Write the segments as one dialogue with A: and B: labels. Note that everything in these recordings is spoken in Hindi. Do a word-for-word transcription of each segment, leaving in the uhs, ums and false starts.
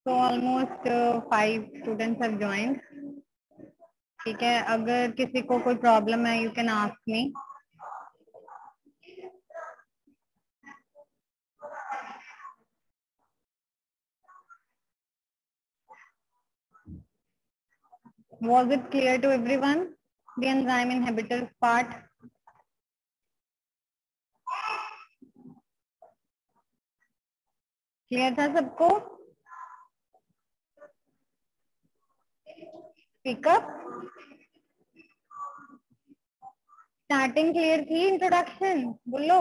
A: So almost uh, five students have joined. ठीक है, अगर किसी को कोई प्रॉब्लम है, you can ask me. Was it clear to everyone? The enzyme inhibitors part. Clear था सबको? स्पीकअप स्टार्टिंग क्लियर थी, इंट्रोडक्शन बोलो.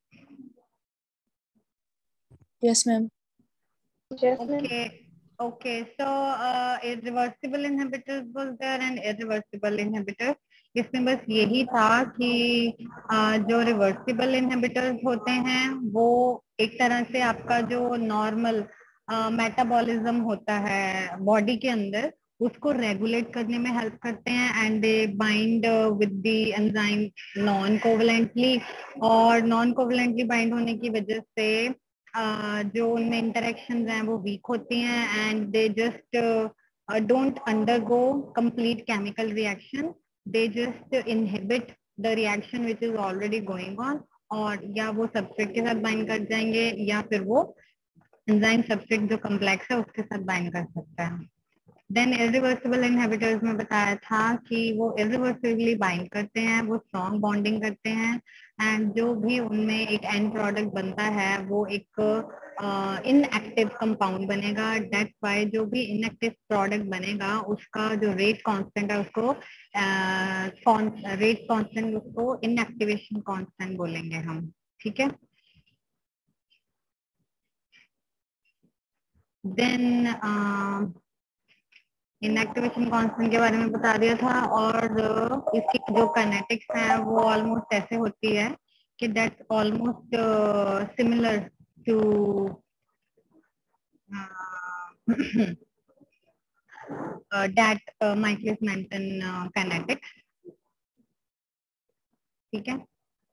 B: Yes, ma'am.
C: Yes, ma'am.
A: Okay, okay. So uh, irreversible inhibitors was there and irreversible inhibitors. इसमें बस यही था कि uh, जो रिवर्सिबल इनहिबिटर्स होते हैं वो एक तरह से आपका जो नॉर्मल मेटाबॉलिज्म uh, होता है बॉडी के अंदर उसको रेगुलेट करने में हेल्प करते हैं and they bind with the enzyme non covalently, और नॉन कोवलेंटली बाइंड होने की वजह से Uh, जो उनमें इंटरेक्शंस हैं वो वीक होती हैं and they just don't undergo complete chemical reaction, they just inhibit the reaction which is already going on, और या वो सबस्ट्रेट के साथ बाइंड कर जाएंगे या फिर वो एंजाइम सबस्ट्रेट जो कम्प्लेक्स है उसके साथ बाइंड कर सकता है. देन इरिवर्सिबल इनहिबिटर्स में बताया था कि वो इरिवर्सिबली बाइंड करते हैं, वो स्ट्रॉन्ग बॉन्डिंग करते हैं एंड जो भी उनमें एक एंड प्रोडक्ट बनता है वो एक इनएक्टिव uh, कंपाउंड बनेगा. दैट्स व्हाई जो भी इनएक्टिव प्रोडक्ट बनेगा उसका जो रेट कांस्टेंट है उसको रेट uh, कांस्टेंट उसको इनएक्टिवेशन कांस्टेंट बोलेंगे हम. ठीक है. देन इनएक्टिवेशन कांस्टेंट के बारे में बता दिया था, और इसकी जो काइनेटिक्स है वो ऑलमोस्ट ऐसे होती है कि that's almost similar to that Michaelis Menten kinetics. ठीक है.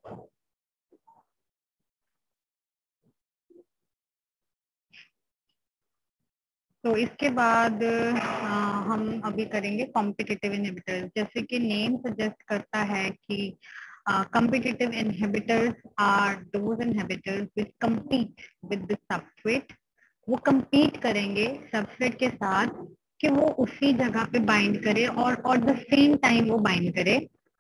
A: तो इसके बाद आ, हम अभी करेंगे कॉम्पिटिटिव इनहिबिटर्स. जैसे कि नेम सजेस्ट करता है कि competitive inhibitors are those inhibitors which compete with the substrate. वो compete करेंगे सबस्ट्रेट के साथ कि वो उसी जगह पे बाइंड करे और और द सेम टाइम वो बाइंड करे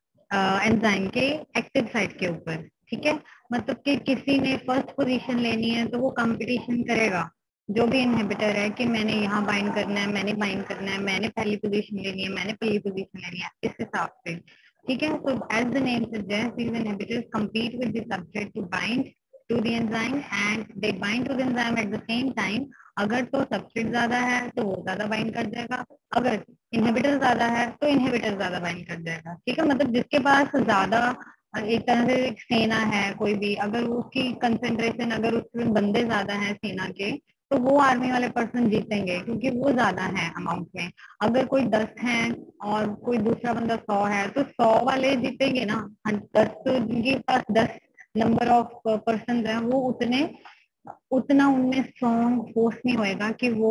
A: एंजाइम के एक्टिव साइट के ऊपर. ठीक है. मतलब कि किसी ने फर्स्ट पोजीशन लेनी है तो वो कंपटीशन करेगा जो भी इनहिबिटर है कि मैंने यहाँ बाइंड करना है, मैंने बाइंड करना है, मैंने पहली पोजीशन लेनी है, मैंने पहली पोजीशन लेनी है, इस हिसाब से. ठीक है. So as the name suggests, these inhibitors compete with the substrate to bind to the enzyme and they bind to the enzyme at the same time. अगर तो सबस्ट्रेट ज्यादा है तो वो ज्यादा बाइंड कर जाएगा, अगर इनहिबिटर ज्यादा है तो इनहिबिटर ज्यादा बाइंड कर जाएगा. ठीक है. मतलब जिसके पास ज्यादा एक तरह से एक सेना है कोई भी, अगर उसकी कंसेंट्रेशन अगर उसमें बंदे ज्यादा हैं सेना के तो वो आर्मी वाले पर्सन जीतेंगे क्योंकि वो ज्यादा है अमाउंट में. अगर कोई दस है और कोई दूसरा बंदा सौ है तो सौ वाले जीतेंगे ना. दस तो जिनके पास दस नंबर ऑफ पर्सन है वो उतने उतना उनमें स्ट्रॉन्ग फोर्स नहीं होएगा कि वो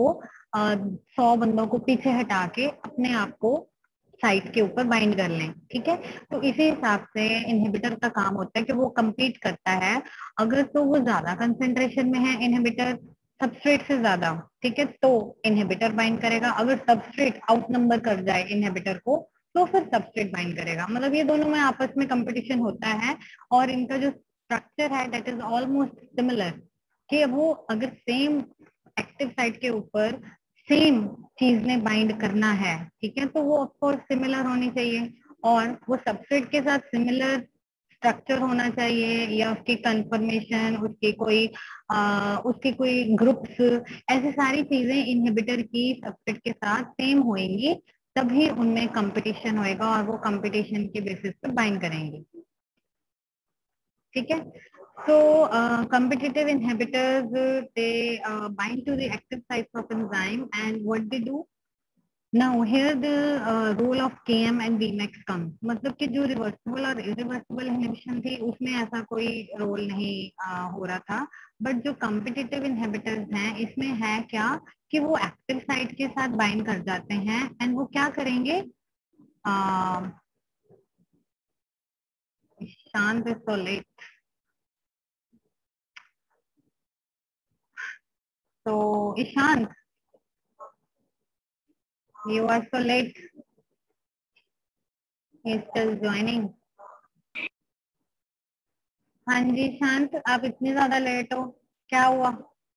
A: सौ बंदों को पीछे हटा के अपने आप को साइट के ऊपर बाइंड कर लें. ठीक है. तो इसी हिसाब से इनहिबिटर का काम होता है कि वो compete करता है. अगर तो वो ज्यादा कंसेंट्रेशन में है इनहिबिटर सबस्ट्रेट से ज्यादा, ठीक है, तो इनहिबिटर बाइंड करेगा. अगर सबस्ट्रेट आउट नंबर कर जाए इनहिबिटर को तो फिर सबस्ट्रेट बाइंड करेगा. मतलब ये दोनों में आपस में कंपटीशन होता है और इनका जो स्ट्रक्चर है दैट इज ऑलमोस्ट सिमिलर कि वो अगर सेम एक्टिव साइट के ऊपर सेम चीज ने बाइंड करना है, ठीक है, तो वो ऑफकोर्स सिमिलर होनी चाहिए और वो सबस्ट्रेट के साथ सिमिलर स्ट्रक्चर होना चाहिए या उसकी कंफर्मेशन, उसकी कोई आ, उसकी कोई ग्रुप्स, ऐसी सारी चीजें इनहिबिटर की सबस्ट्रेट के साथ सेम होंगी तभी उनमें कंपटीशन होएगा और वो कंपटीशन के बेसिस पे बाइंड करेंगे. ठीक है. So uh, competitive inhibitors uh, they uh, bind to the active sites of enzyme and what they do, Now here the uh, role of K M and V MAX comes. मतलब कि जो रिवर्सिबल और इरिवर्सिबल इनहिबिशन थी उसमें ऐसा कोई रोल नहीं uh, हो रहा था, बट जो कॉम्पिटिटिव इनहिबिटर्स हैं इसमें है क्या कि वो एक्टिव साइट के साथ बाइंड कर जाते हैं एंड वो क्या करेंगे, uh, शांत इज सो लेट, तो Ishant you are so late, he is still joining. हाँ जी शांत, आप इतनी ज्यादा लेट हो, क्या हुआ?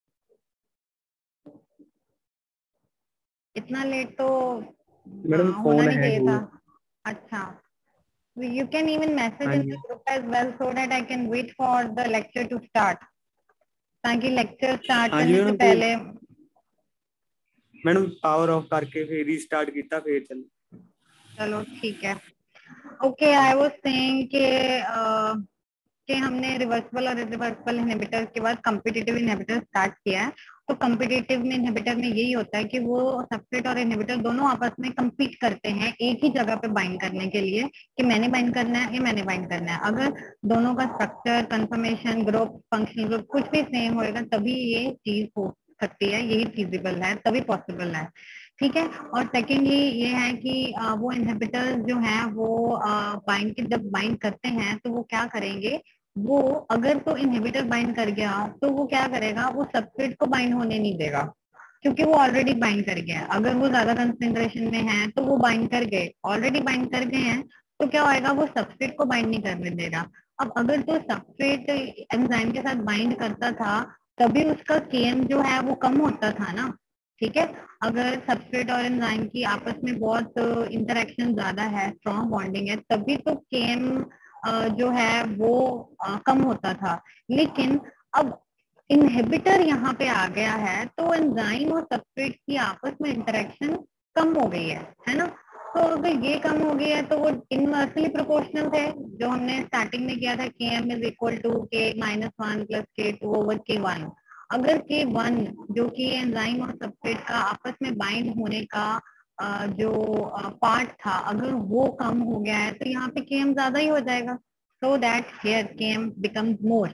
A: इतना लेट तो
D: मैडम
A: हाँ, होना
D: फोन
A: नहीं
D: हैंग
A: चाहिए था.
D: हुआ.
A: अच्छा, you can even message
D: हाँ
A: in
D: जी
A: the group as well so that I can wait for the lecture to start, ताकि लेक्चर स्टार्ट
D: हाँ जी
A: करने से
D: मैडम, तो
A: पहले.
D: मैडम पावर ऑफ करके फिर रीस्टार्ट किया फिर चल.
A: चलो ठीक है. ओके, आई वाज सेइंग कि अ, कि हमने रिवर्सिबल और इरिवर्सिबल इनहिबिटर के बाद कॉम्पिटिटिव इनहिबिटर स्टार्ट किया है. तो कॉम्पिटिटिव में इनहिबिटर में यही होता है कि वो सबस्ट्रेट और इनहिबिटर दोनों आपस में compete करते हैं एक ही जगह पे बाइंड करने के लिए, कि मैंने बाइंड करना है या मैंने बाइंड करना है. अगर दोनों का structure, conformation, group, functional group कुछ भी सेम होएगा तभी ये चीज हो सकती है, यही फीजिबल है, तभी पॉसिबल है. ठीक है. और सेकेंडली ये है कि आ, वो इनहिबिटर्स जो हैं वो बाइंड के जब बाइंड करते हैं तो वो क्या करेंगे, वो अगर तो इनहिबिटर बाइंड कर गया तो वो क्या करेगा, वो सबस्ट्रेट को बाइंड होने नहीं देगा, क्योंकि वो ऑलरेडी बाइंड कर गया है. अगर वो ज्यादा कंसेंट्रेशन में है तो वो बाइंड कर गए, ऑलरेडी बाइंड कर गए हैं, तो क्या होएगा, वो सबस्ट्रेट को बाइंड नहीं करने देगा. अब अगर तो सबस्ट्रेट एंजाइम के साथ बाइंड करता था तभी उसका केएम जो है वो कम होता था ना. ठीक है. अगर सबस्ट्रेट और एंजाइम की आपस में बहुत इंटरेक्शन ज्यादा है, स्ट्रॉन्ग बॉन्डिंग है, तभी तो केएम जो है वो अ, कम होता था. लेकिन अब इनहिबिटर यहाँ पे आ गया है तो एंजाइम और सबस्ट्रेट की आपस में इंटरेक्शन कम हो गई है है ना. तो अगर ये कम हो गई है तो वो इनवर्सली प्रोपोर्शनल थे, जो हमने स्टार्टिंग में किया था, K M is equal to K minus one plus K two over K one. अगर के वन जो कि एंजाइम और सबस्ट्रेट का आपस में बाइंड होने का अ, जो पार्ट था, अगर वो कम हो गया है तो यहाँ पे के एम ज्यादा ही हो जाएगा, so that here K M becomes more.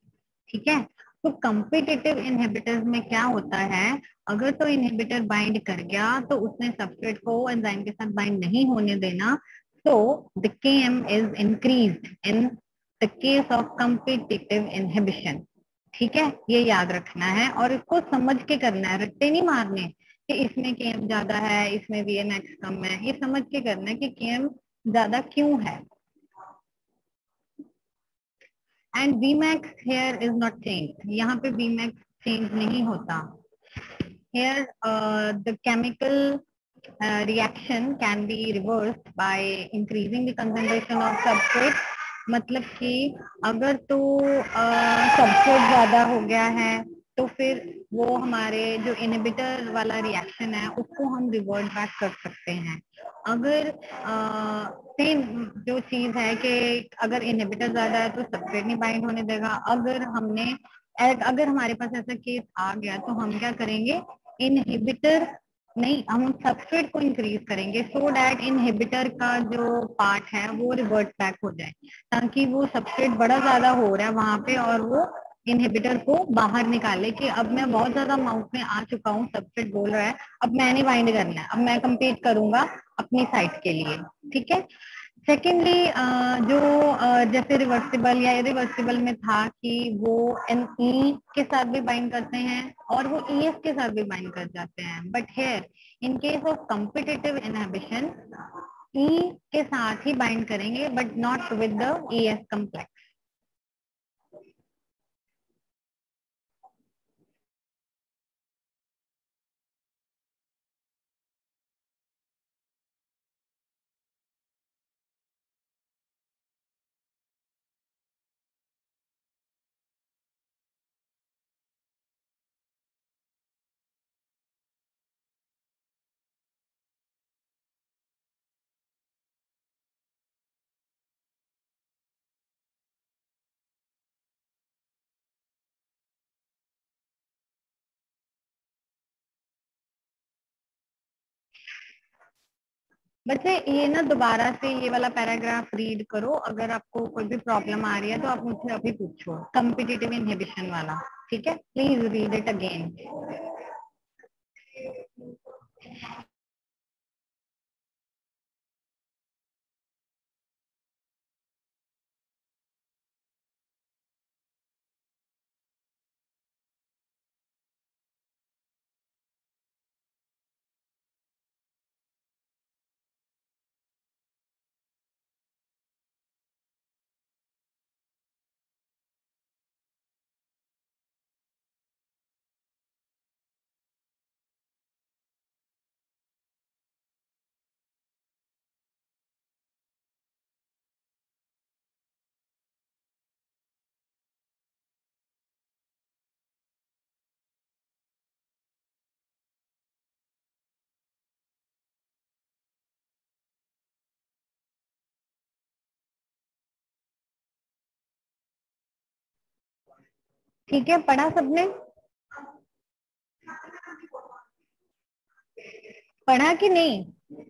A: ठीक है. तो कॉम्पिटिटिव इनहिबिटर्स में क्या होता है, अगर तो इनहिबिटर बाइंड कर गया तो उसने सबस्ट्रेट को एंजाइम के साथ बाइंड नहीं होने देना, तो the KM is increased in the case of competitive inhibition. ठीक है, ये याद रखना है और इसको समझ के करना है, रट्टे नहीं मारने कि इसमें केएम ज्यादा है इसमें वीएमएक्स कम है. ये समझ के करना है कि केएम ज्यादा क्यों है. And Vmax here is not changed. यहाँ पे Vmax change नहीं होता. Here uh, the chemical uh, reaction can be reversed by increasing the concentration of substrate. मतलब कि अगर तो सबस्ट्रेट ज्यादा हो गया है तो फिर वो हमारे जो इनहिबिटर वाला रिएक्शन है उसको हम रिवर्ट बैक कर सकते हैं. अगर सेम जो चीज है कि अगर इनहिबिटर ज्यादा है तो सबस्ट्रेट नहीं बाइंड होने देगा. अगर हमने अगर हमारे पास ऐसा केस आ गया तो हम क्या करेंगे, इनहिबिटर नहीं, हम सबस्ट्रेट को इंक्रीज करेंगे सो दैट इनहिबिटर का जो पार्ट है वो रिवर्ट बैक हो जाए, ताकि वो सबस्ट्रेट बड़ा ज्यादा हो रहा है वहां पे और वो इनहिबिटर को बाहर निकाले कि अब मैं बहुत ज्यादा माउथ में आ चुका हूँ, सबस्ट्रेट बोल रहा है अब मैंने बाइंड करना है, अब मैं कंपीट करूंगा अपनी साइट के लिए. ठीक है. सेकेंडली जो uh, जैसे रिवर्सिबल या इरिवर्सिबल में था कि वो एन ई के साथ भी बाइंड करते हैं और वो ई एस के साथ भी बाइंड कर जाते हैं, but here in case of competitive inhibition E के साथ ही बाइंड करेंगे but not with the E S complex. बच्चे ये ना दोबारा से ये वाला पैराग्राफ रीड करो, अगर आपको कोई भी प्रॉब्लम आ रही है तो आप मुझसे अभी पूछो, कॉम्पिटिटिव इनहिबिशन वाला, ठीक है? Please read it again. ठीक है, पढ़ा सबने? पढ़ा कि नहीं?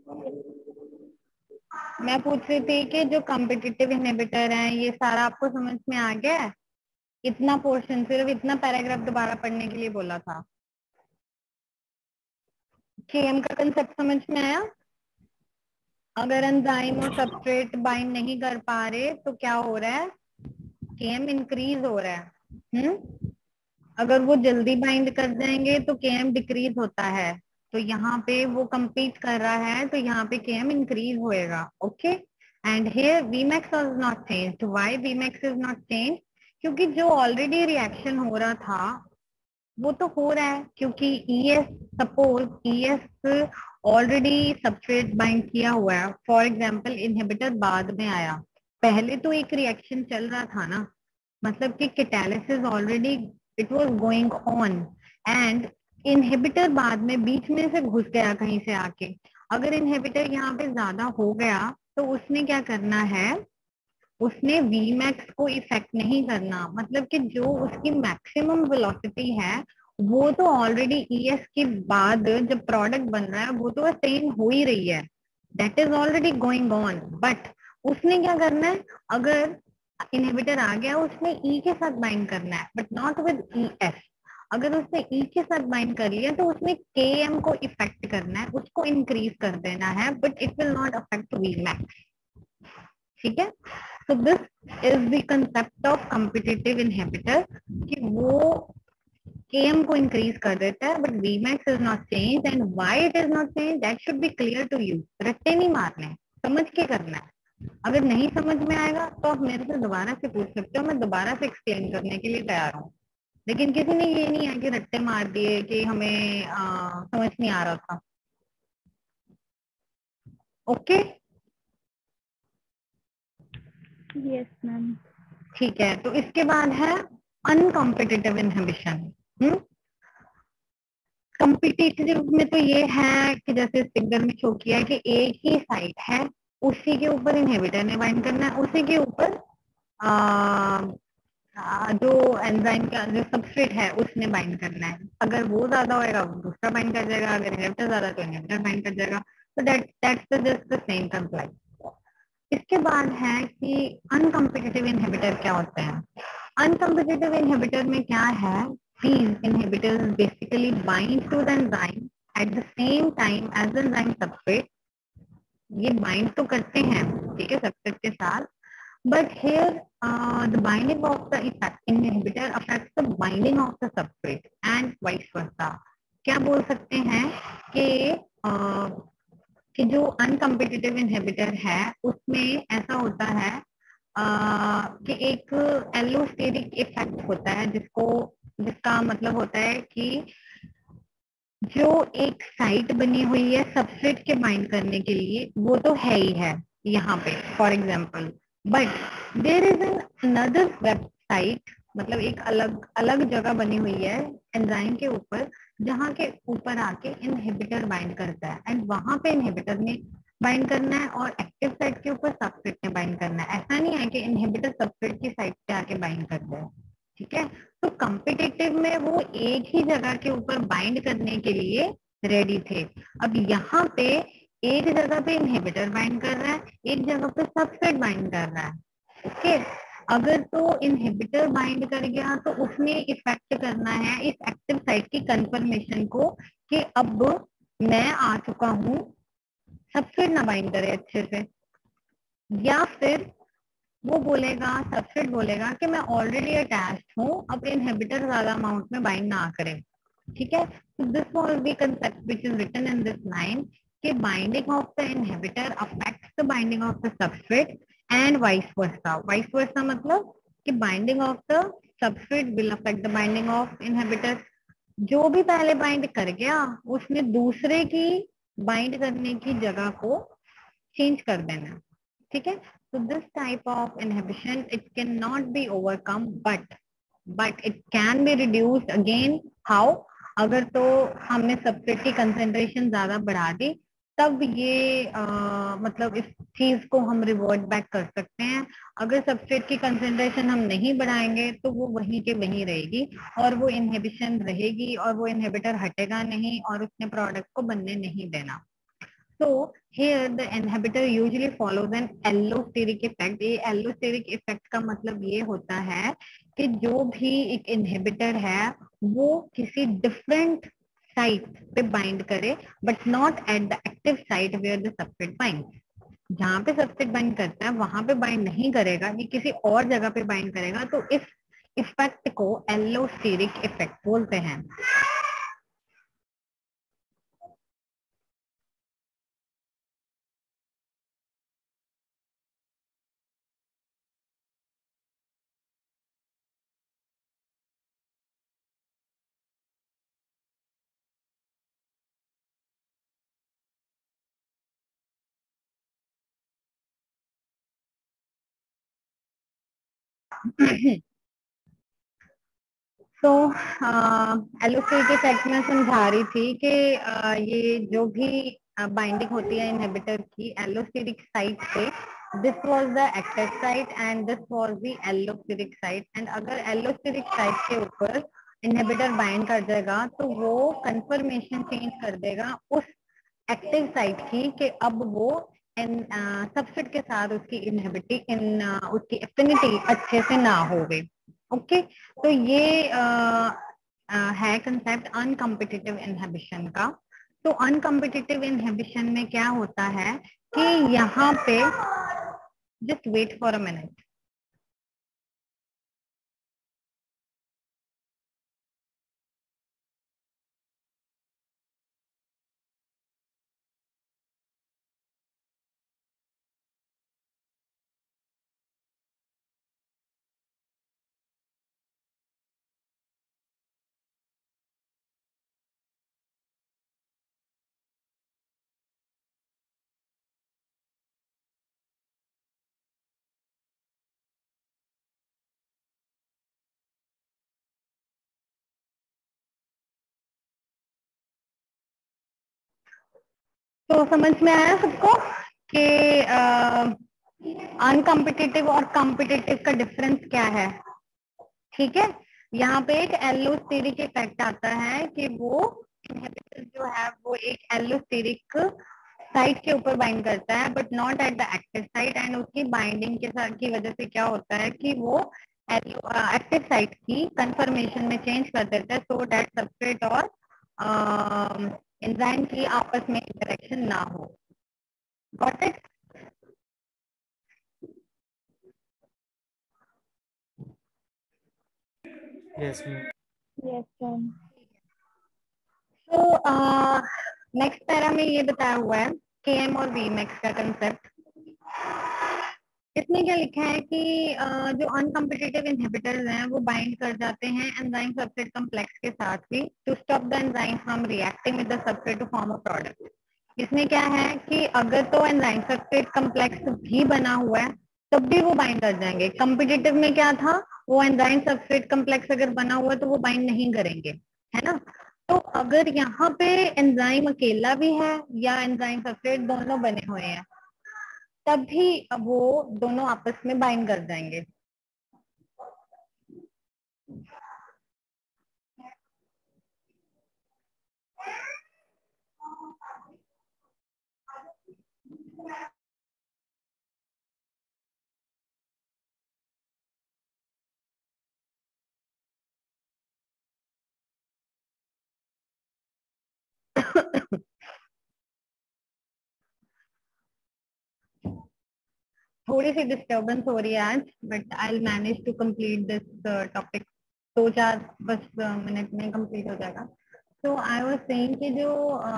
A: मैं पूछ रही थी कि जो कॉम्पिटिटिव इनहिबिटर हैं ये सारा आपको समझ में आ गया है? इतना पोर्शन, सिर्फ इतना पैराग्राफ दोबारा पढ़ने के लिए बोला था। केएम का कंसेप्ट समझ में आया? अगर एंजाइम और सबस्ट्रेट बाइंड नहीं कर पा रहे तो क्या हो रहा है? केएम इंक्रीज हो रहा है। हम्म अगर वो जल्दी बाइंड कर जाएंगे तो केएम डिक्रीज होता है। तो यहाँ पे वो compete कर रहा है तो यहाँ पे केएम इंक्रीज होएगा। Okay, and here Vmax was not changed. Why Vmax is not changed? क्योंकि जो ऑलरेडी रिएक्शन हो रहा था वो तो हो रहा है, क्योंकि ES, suppose ES already substrate bind किया हुआ है। फॉर एग्जांपल इनहिबिटर बाद में आया, पहले तो एक रिएक्शन चल रहा था ना, मतलब कि catalysis already it was going on, and inhibitor बाद में बीच में से घुस गया कहीं से आके। अगर इनहिबिटर यहाँ पे ज्यादा हो गया तो उसने क्या करना है, उसने Vmax को इफेक्ट नहीं करना, मतलब कि जो उसकी मैक्सिमम वेलोसिटी है वो तो ऑलरेडी ईएस के बाद जब प्रोडक्ट बन रहा है वो तो अटेन हो ही रही है, that is already going on. But उसने क्या करना है, अगर इनहिबिटर आ गया उसने ई के साथ बाइंड करना है but not with E S. अगर उसने ई के साथ बाइंड कर लिया तो उसने के एम को इफेक्ट करना है, उसको इंक्रीज कर देना है, but it will not affect Vmax। ठीक है, तो this is the concept of competitive inhibitor कि वो Km को इंक्रीज कर देता है but Vmax is not change, and why it is not change that should be clear to you. रट्टे नहीं मारने, समझ के करना है। अगर नहीं समझ में आएगा तो आप मेरे से दोबारा से पूछ सकते हो, मैं दोबारा से एक्सप्लेन करने के लिए तैयार हूँ। लेकिन किसी ने ये नहीं है कि रट्टे मार दिए कि हमें आ, समझ नहीं आ रहा था। Okay,
C: yes ma'am.
A: ठीक है, तो इसके बाद है अनकॉम्पिटिटिव इनहिबिशन। हम्म कॉम्पिटिटिव में तो ये है कि जैसे फिगर में शो किया है कि एक ही साइट है, उसी के ऊपर इनहिबिटर ने बाइंड करना है, उसी के ऊपर आ, आ, जो एंजाइम का जो सबस्ट्रेट है उसने बाइंड करना है। अगर वो ज्यादा होएगा वो दूसरा बाइंड कर जाएगा, अगर इनहिबिटर ज्यादा तो इनहिबिटर बाइंड कर जाएगा। तो that that's just the same concept. इसके बाद है कि अनकॉम्पिटिटिव इनहिबिटर क्या होते हैं। अनकॉम्पिटिटिव इनहिबिटर में क्या है, these inhibitors basically bind to the enzyme at the same time as the enzyme substrate। ये bind तो करते हैं, ठीक है, substrate के साथ, but here uh, the binding of the effect inhibitor affects the binding of the substrate and vice versa। क्या बोल सकते हैं कि uh, कि जो अनकम्पिटिटिव इनहिबिटर है उसमें ऐसा होता है आ, कि एक एलोस्टेरिक इफेक्ट होता है, जिसको जिसका मतलब होता है कि जो एक साइट बनी हुई है सबस्ट्रेट के बाइंड करने के लिए वो तो है ही है यहाँ पे for example, but there is an another website, मतलब एक अलग अलग जगह बनी हुई है एंजाइम के ऊपर जहाँ के ऊपर आके इनहिबिटर बाइंड करता है, एंड वहां पे इनहिबिटर ने बाइंड करना है और एक्टिव साइट के ऊपर सबस्ट्रेट ने बाइंड करना है। ऐसा नहीं है कि इनहिबिटर सबस्ट्रेट की साइट पे आके बाइंड करता है, ठीक है। तो कॉम्पिटिटिव में वो एक ही जगह के ऊपर बाइंड करने के लिए रेडी थे। अब यहाँ पे एक जगह पे इनहिबिटर बाइंड कर रहा है, एक जगह पे सबस्ट्रेट बाइंड कर रहा है। ओके, अगर तो इनहिबिटर बाइंड कर गया तो उसने इफेक्ट करना है इस एक्टिव साइट की कंफर्मेशन को कि अब मैं आ चुका हूँ, सबस्ट्रेट ना बाइंड करे अच्छे से, या फिर वो बोलेगा, सबस्ट्रेट बोलेगा कि मैं ऑलरेडी अटैच्ड हूँ, अब इनहिबिटर ज्यादा अमाउंट में बाइंड ना करे। ठीक है, so this was the concept which is written in this line कि binding of the inhibitor affects the binding of the substrate and vice versa. Vice versa मतलब कि binding of the substrate will affect the binding of inhibitor. जो भी पहले बाइंड कर गया उसने दूसरे की बाइंड करने की जगह को चेंज कर देना। ठीक है, so this type of inhibition it cannot be overcome but but it can be reduced again. How? अगर तो हमने सबस्ट्रेट की कंसेंट्रेशन ज्यादा बढ़ा दी तब ये आ, मतलब इस चीज को हम रिवर्ट बैक कर सकते हैं। अगर सबस्ट्रेट की कंसेंट्रेशन हम नहीं बढ़ाएंगे तो वो वहीं के वहीं रहेगी और वो इनहिबिशन रहेगी और वो इनहिबिटर हटेगा नहीं और उसने प्रोडक्ट को बनने नहीं देना। So here the inhibitor usually follows an allosteric effect. ये allosteric effect का मतलब ये होता है कि जो भी एक inhibitor है वो किसी different site पे bind करे but not at the active site where the substrate binds. जहाँ पे सबस्ट्रेट बाइंड करता है वहां पे बाइंड नहीं करेगा, ये किसी और जगह पे बाइंड करेगा, तो इस इफेक्ट को एलोस्टेरिक इफेक्ट बोलते हैं। तो एलोस्टेरिक इफेक्ट में समझा रही थी कि uh, ये जो भी बाइंडिंग uh, होती है इनहिबिटर की एलोस्टेरिक साइट पे, this was the active site and this was the allosteric site. And अगर एलोस्टेरिक साइट के ऊपर इनहिबिटर बाइंड कर जाएगा तो वो कंफर्मेशन चेंज कर देगा उस एक्टिव साइट की कि अब वो इन सबसेट के साथ उसकी इनहिबिटी इन uh, उसकी एफिनिटी अच्छे से ना होवे। ओके, तो ये आ, आ, है कंसेप्ट अनकम्पिटिटिव इनहिबिशन का। तो अनकम्पिटिटिव इनहिबिशन में क्या होता है कि यहाँ पे just wait for a minute. तो समझ में आया सबको कि अनकम्पिटिटिव और कॉम्पिटिटिव का डिफरेंस क्या है? ठीक है, यहाँ पे एक एलोस्टेरिक इफेक्ट आता है कि वो इनहिबिटर जो है वो एक एलोस्टेरिक साइट के ऊपर बाइंड करता है but not at the active site, and उसकी बाइंडिंग के साथ की वजह से क्या होता है कि वो एक्टिव साइट की कंफर्मेशन में चेंज कर देता है सो दैट सबस्ट्रेट और एंजाइम की आपस में इंटरेक्शन ना हो। Got it?
D: Yes ma'am.
C: Yes, ma'am.
A: तो नेक्स्ट पैरा में ये बताया हुआ है के एम और वी मैक्स का कंसेप्ट। इसमें क्या लिखा है कि uh, जो अनकम्पिटिटिव इनहिबिटर्स हैं वो बाइंड कर जाते हैं एंजाइम सबस्ट्रेट कॉम्प्लेक्स के साथ भी to stop the enzyme from reacting with the substrate to form a product. इसमें क्या है कि अगर तो एंजाइम सबस्ट्रेट कॉम्प्लेक्स भी बना हुआ है तब भी वो बाइंड कर जाएंगे। कम्पिटिटिव में क्या था, वो एंजाइम सबस्ट्रेट कॉम्प्लेक्स अगर बना हुआ है तो वो बाइंड नहीं करेंगे, है ना। तो अगर यहाँ पे एंजाइम अकेला भी है या एंजाइम सबस्ट्रेट दोनों बने हुए हैं तब भी वो दोनों आपस में बाइंड कर जाएंगे। थोड़ी सी डिस्टर्बेंस हो रही है आज, but I will manage to complete this topic. दो चार बस मिनट में कंप्लीट हो जाएगा। तो आई वाज सेइंग कि जो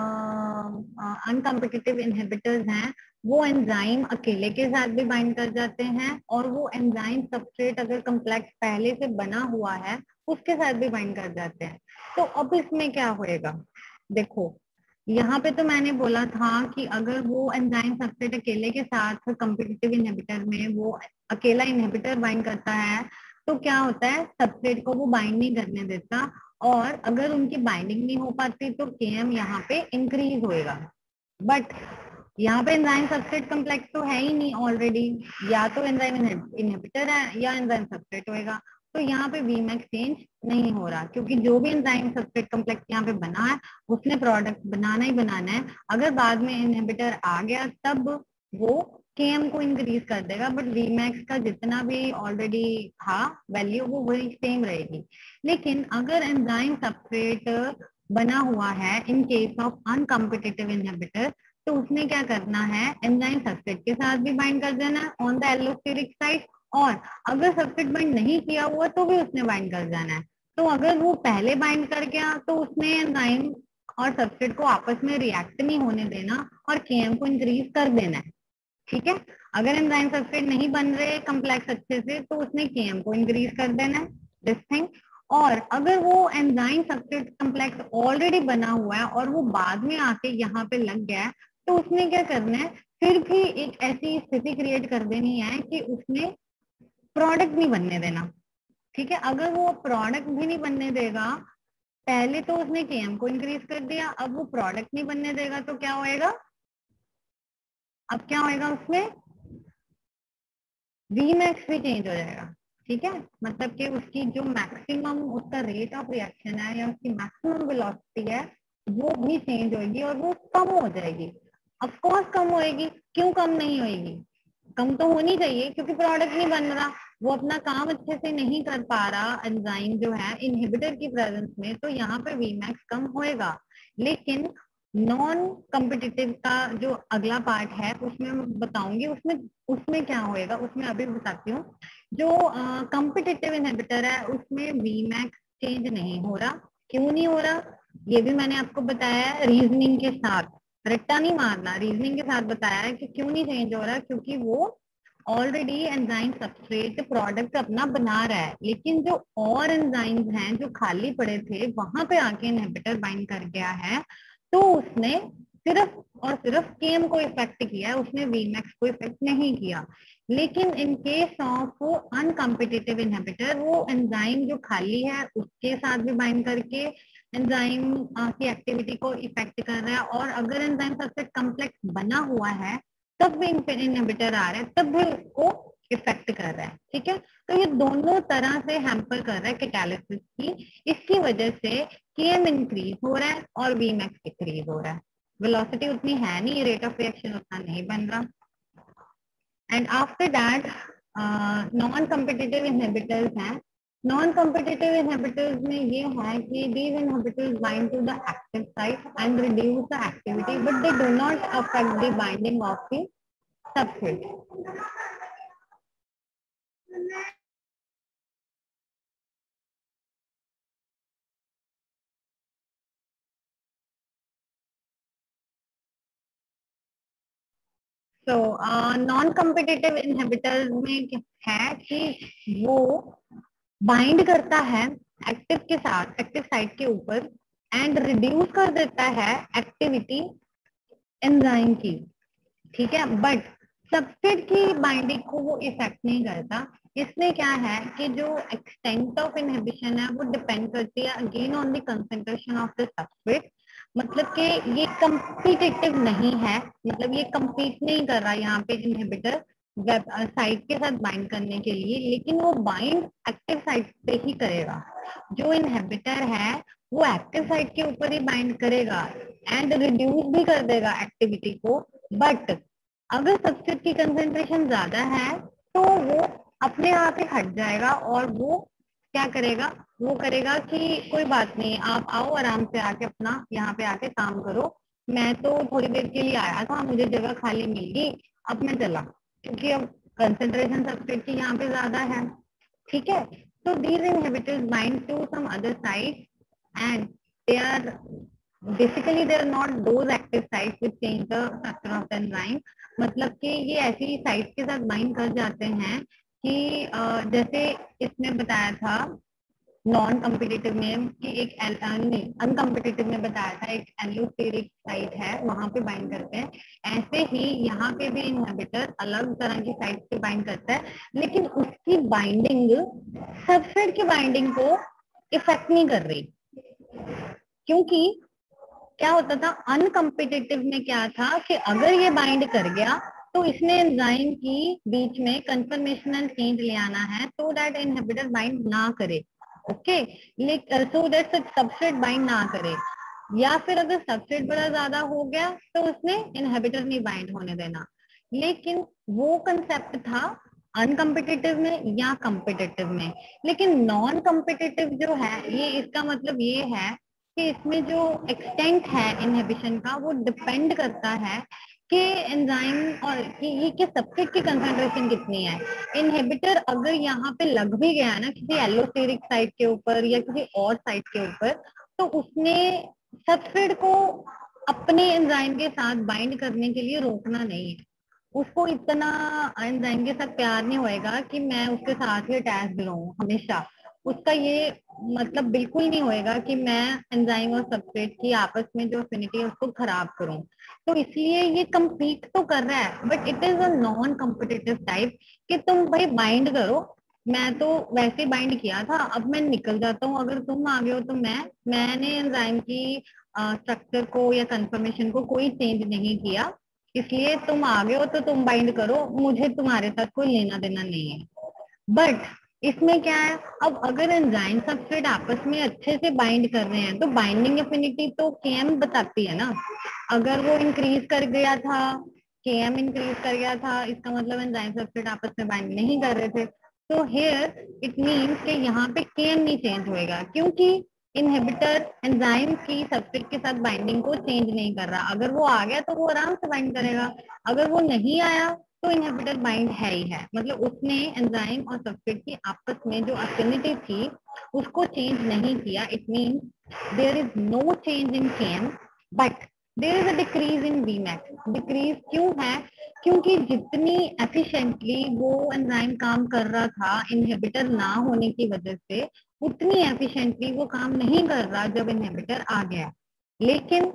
A: अनकम्पिटिटिव इनहिबिटर्स हैं वो एंजाइम अकेले के साथ भी बाइंड कर जाते हैं, और वो एंजाइम सबस्ट्रेट अगर कॉम्प्लेक्स पहले से बना हुआ है उसके साथ भी बाइंड कर जाते हैं। तो अब इसमें क्या होएगा, देखो यहाँ पे तो मैंने बोला था कि अगर वो एंजाइम सबस्ट्रेट अकेले के साथ कम्पिटिटिव इनहिबिटर में वो अकेला इनहिबिटर बाइंड करता है तो क्या होता है, सबस्ट्रेट को वो बाइंड नहीं करने देता, और अगर उनकी बाइंडिंग नहीं हो पाती तो केएम यहाँ पे इंक्रीज होएगा। बट यहाँ पे एंजाइम सबस्ट्रेट कॉम्प्लेक्स तो है ही नहीं ऑलरेडी, या तो एंजाइम इनहिबिटर है या एंजाइम सबस्ट्रेट होएगा, तो यहाँ पे वीमैक्स चेंज नहीं हो रहा, क्योंकि जो भी एंजाइम सबस्ट्रेट कॉम्प्लेक्स यहाँ पे बना है उसने प्रोडक्ट बनाना ही बनाना है। अगर बाद में इनहिबिटर आ गया तब वो केएम को इंक्रीज कर देगा, बट वीमैक्स का जितना भी ऑलरेडी था वैल्यू वो वही सेम रहेगी। लेकिन अगर एंजाइम सबस्ट्रेट बना हुआ है in case of uncompetitive inhibitor, तो उसने क्या करना है, एंजाइम सबस्ट्रेट के साथ भी बाइंड कर देना है ऑन द एलोस्टेरिक साइड, और अगर सबस्ट्रेट बाइंड नहीं किया हुआ तो भी उसने बाइंड कर जाना है। तो अगर वो पहले बाइंड कर गया तो उसने एंजाइम और सबस्ट्रेट को आपस में रिएक्ट नहीं होने देना और केएम को इंक्रीज कर देना है। ठीक है, अगर एंजाइम सबस्ट्रेट नहीं बन रहे कॉम्प्लेक्स अच्छे से तो उसने केएम को इंक्रीज कर देना है, दिस थिंग। और अगर वो एंजाइम सबस्ट्रेट कॉम्प्लेक्स ऑलरेडी बना हुआ है और वो बाद में आके यहाँ पे लग गया है, तो उसने क्या करना है, फिर भी एक ऐसी स्थिति क्रिएट कर देनी है कि उसने प्रोडक्ट नहीं बनने देना। ठीक है, अगर वो प्रोडक्ट भी नहीं बनने देगा, पहले तो उसने केएम को इंक्रीज कर दिया, अब वो प्रोडक्ट नहीं बनने देगा तो क्या होएगा, अब क्या होएगा उसमें वीमैक्स भी चेंज हो जाएगा। ठीक है, मतलब कि उसकी जो मैक्सिमम उसका रेट ऑफ रिएक्शन है या उसकी मैक्सिमम वेलोसिटी है वो भी चेंज होगी और वो कम हो जाएगी। ऑफ कोर्स कम होएगी, क्यों कम नहीं होएगी, कम तो होनी चाहिए क्योंकि प्रोडक्ट नहीं बन रहा, वो अपना काम अच्छे से नहीं कर पा रहा एंजाइम जो है इनहिबिटर की प्रेजेंस में, तो यहाँ पे वीमैक्स कम होएगा। लेकिन नॉन कॉम्पिटिटिव का जो अगला पार्ट है उसमें मैं बताऊंगी, उसमें उसमें क्या होएगा, उसमें अभी बताती हूँ। जो कॉम्पिटिटिव इनहिबिटर है उसमें वीमैक्स चेंज नहीं हो रहा, क्यों नहीं हो रहा ये भी मैंने आपको बताया है रीजनिंग के साथ, रट्टा नहीं मारना, रीजनिंग के साथ बताया है कि क्यों नहीं चेंज हो रहा, क्योंकि वो ऑलरेडी एंजाइम सबस्ट्रेट प्रोडक्ट अपना बना रहा है, लेकिन जो और एंजाइम्स हैं जो खाली पड़े थे वहां पे आके इनहिबिटर बाइंड कर गया है, तो उसने सिर्फ और सिर्फ केएम को इफेक्ट किया है, उसने वीमैक्स को इफेक्ट नहीं किया। लेकिन in case of uncompetitive inhibitor वो एंजाइम जो खाली है उसके साथ भी बाइंड करके एंजाइम की एक्टिविटी को इफेक्ट कर रहा है, और अगर एंजाइम सबस्ट्रेट कॉम्प्लेक्स बना हुआ है तब भी इनहिबिटर आ रहा है तब भी उसको इफेक्ट कर रहा है। ठीक है, तो ये दोनों तरह से हैम्पर कर रहा है कैटालिसिस की, इसकी वजह से केएम इंक्रीज हो रहा है और वीमैक्स डिक्रीज हो रहा है, वेलोसिटी उतनी है नहीं, रेट ऑफ रिएक्शन उतना नहीं बन रहा। And after that non competitive inhibitors हैं। नॉन कॉम्पिटिटिव इनहिबिटर्स में ये है कि these inhibitors bind to the active site and reduce the activity, but they do not affect the binding of the substrate. तो नॉन कॉम्पिटिटिव इनहिबिटर्स में है कि वो बाइंड करता है एक्टिव के साथ, एक्टिव साइट के ऊपर, एंड रिड्यूस कर देता है एक्टिविटी एंजाइम की। ठीक है, बट सबस्ट्रेट की बाइंडिंग को वो इफेक्ट नहीं करता। इसमें क्या है कि जो एक्सटेंट ऑफ इनहिबिशन है वो डिपेंड करती है again on the concentration of the substrate, मतलब कि ये कम्पिटिटिव नहीं है, मतलब ये कम्पीट नहीं कर रहा यहाँ पे इनहिबिटर वेब साइट के साथ बाइंड करने के लिए, लेकिन वो बाइंड एक्टिव साइट पे ही करेगा। जो इनहिबिटर है वो एक्टिव साइट के ऊपर ही बाइंड करेगा एंड रिड्यूस भी कर देगा एक्टिविटी को, बट अगर सबस्ट्रेट की कंसंट्रेशन ज्यादा है तो वो अपने आप ही हट जाएगा और वो क्या करेगा, वो करेगा कि कोई बात नहीं, आप आओ आराम से आके अपना यहाँ पे आके काम करो, मैं तो थोड़ी देर के लिए आया था, मुझे जगह खाली मिल गई, अब मैं चला, क्योंकि अब कंसंट्रेशन सबस्ट्रेट की यहाँ पे ज्यादा है। ठीक है, तो these inhibitors bind to some other sites and they are basically they are not those active sites which change the structure of the enzyme। मतलब कि ये ऐसी साइट के साथ बाइंड कर जाते हैं कि अ, जैसे इसने बताया था नॉन कम्पिटिटिव में कि एक अनकम्पिटिटिव में बताया था एक एलोस्टेरिक साइट है, वहां पे बाइंड करते हैं। ऐसे ही यहाँ पे भी इनहिबिटर अलग तरह की साइट पे बाइंड करता है, लेकिन उसकी बाइंडिंग सबसेट की बाइंडिंग को इफेक्ट नहीं कर रही। क्योंकि क्या होता था अनकम्पिटिटिव में, क्या था कि अगर ये बाइंड कर गया तो इसमें एंजाइम की बीच में कंफर्मेशनल चेंज ले आना है सो दैट इनहिबिटर बाइंड ना करे। Okay, so that substrate bind ना करे, या फिर अगर सबस्ट्रेट बड़ा ज्यादा हो गया तो उसने इनहिबिटर नहीं बाइंड होने देना। लेकिन वो कंसेप्ट था अनकम्पिटिटिव में या कम्पिटिटिव में। लेकिन नॉन कम्पिटिटिव जो है, ये इसका मतलब ये है कि इसमें जो एक्सटेंट है इनहिबिशन का वो डिपेंड करता है कि एंजाइम और कि ये कि सबस्ट्रेट की कंसंट्रेशन कितनी है। इनहिबिटर अगर यहाँ पे लग भी गया ना किसी एलोस्टेरिक साइट के ऊपर या किसी और साइट के ऊपर, तो उसने सबस्ट्रेट को अपने एंजाइम के साथ बाइंड करने के लिए रोकना नहीं है। उसको इतना एंजाइम के साथ प्यार नहीं होएगा कि मैं उसके साथ ही अटैच रहूं हमेशा। उसका ये मतलब बिल्कुल नहीं होएगा कि मैं एंजाइम और सबस्ट्रेट की आपस में जो अफिनिटी है उसको खराब करूं। तो इसलिए ये कंपीट तो कर रहा है, but it is a non competitive type कि तुम भाई बाइंड करो, मैं तो वैसे बाइंड किया था, अब मैं निकल जाता हूँ, अगर तुम आ गए हो तो मैं मैंने एंजाइम की स्ट्रक्चर को या कंफर्मेशन को कोई चेंज नहीं किया, इसलिए तुम आ गए हो तो तुम बाइंड करो, मुझे तुम्हारे साथ कोई लेना देना नहीं है। बट इसमें क्या है, अब अगर एंजाइम सबस्ट्रेट आपस में अच्छे से बाइंड कर रहे हैं तो बाइंडिंग एफिनिटी तो केएम बताती है ना। अगर वो इंक्रीज कर गया था, केएम इंक्रीज कर गया था, इसका मतलब एंजाइम सबस्ट्रेट आपस में बाइंड नहीं कर रहे थे। तो हियर इट मींस कि यहाँ पे केएम नहीं चेंज होएगा, क्योंकि इनहिबिटर एंजाइम की सबस्ट्रेट के साथ बाइंडिंग को चेंज नहीं कर रहा। अगर वो आ गया तो वो आराम से बाइंड करेगा, अगर वो नहीं आया तो इनहिबिटर बाइंड है ही है। मतलब उसने एंजाइम और सबस्ट्रेट की आपस में जो अफिनिटी थी उसको चेंज नहीं किया। It means there is no change in KM but there is a decrease in Vmax. Decrease क्यों है? क्योंकि जितनी एफिशिएंटली वो एंजाइम काम कर रहा था इनहिबिटर ना होने की वजह से, उतनी एफिशिएंटली वो काम नहीं कर रहा जब इनहिबिटर आ गया। लेकिन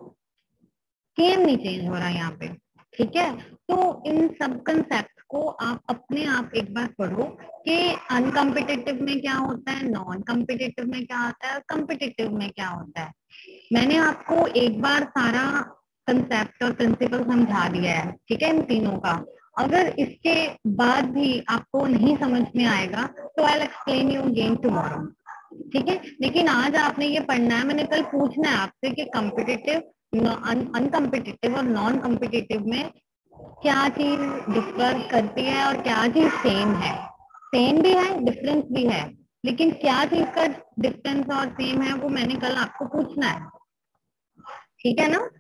A: केएम नहीं चेंज हो रहा यहाँ पे। ठीक है, तो इन सब कंसेप्ट को आप अपने आप एक बार पढ़ो कि अनकम्पिटिटिव में क्या होता है, नॉन कम्पिटिटिव में क्या होता है, कम्पिटिटिव में क्या होता है। मैंने आपको एक बार सारा कंसेप्ट और प्रिंसिपल समझा दिया है, ठीक है, इन तीनों का। अगर इसके बाद भी आपको नहीं समझ में आएगा तो I will explain you again tomorrow. ठीक है, लेकिन आज आपने ये पढ़ना है, मैंने कल पूछना है आपसे कि कम्पिटिटिव, अनकम्पिटिटिव और नॉन कम्पिटिटिव में क्या चीज डिफर करती है और क्या चीज सेम है। सेम भी है, डिफरेंस भी है, लेकिन क्या चीज का डिफरेंस और सेम है वो मैंने कल आपको पूछना है। ठीक है ना?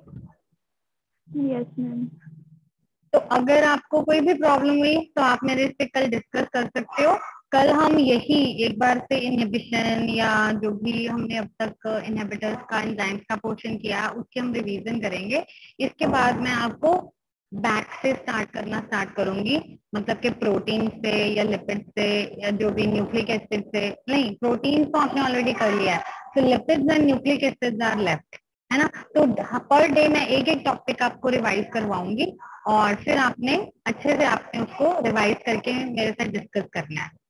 C: Yes ma'am.
A: तो अगर आपको कोई भी प्रॉब्लम हुई तो आप मेरे से कल डिस्कस कर सकते हो। कल हम यही एक बार से इनहिबिशन या जो भी हमने अब तक इनहिबिटर्स का एंजाइम्स का पोर्शन किया उसकी हम रिवीजन करेंगे। इसके बाद मैं आपको बैक से स्टार्ट करना स्टार्ट करूंगी, मतलब कि प्रोटीन से या लिपिड से या जो भी न्यूक्लिक एसिड से। नहीं, प्रोटीन तो आपने ऑलरेडी कर लिया है, तो lipids and nucleic acids are left, है ना। तो पर डे मैं एक एक टॉपिक आपको रिवाइज करवाऊंगी और फिर आपने अच्छे से आपने उसको रिवाइज करके मेरे साथ डिस्कस करना है।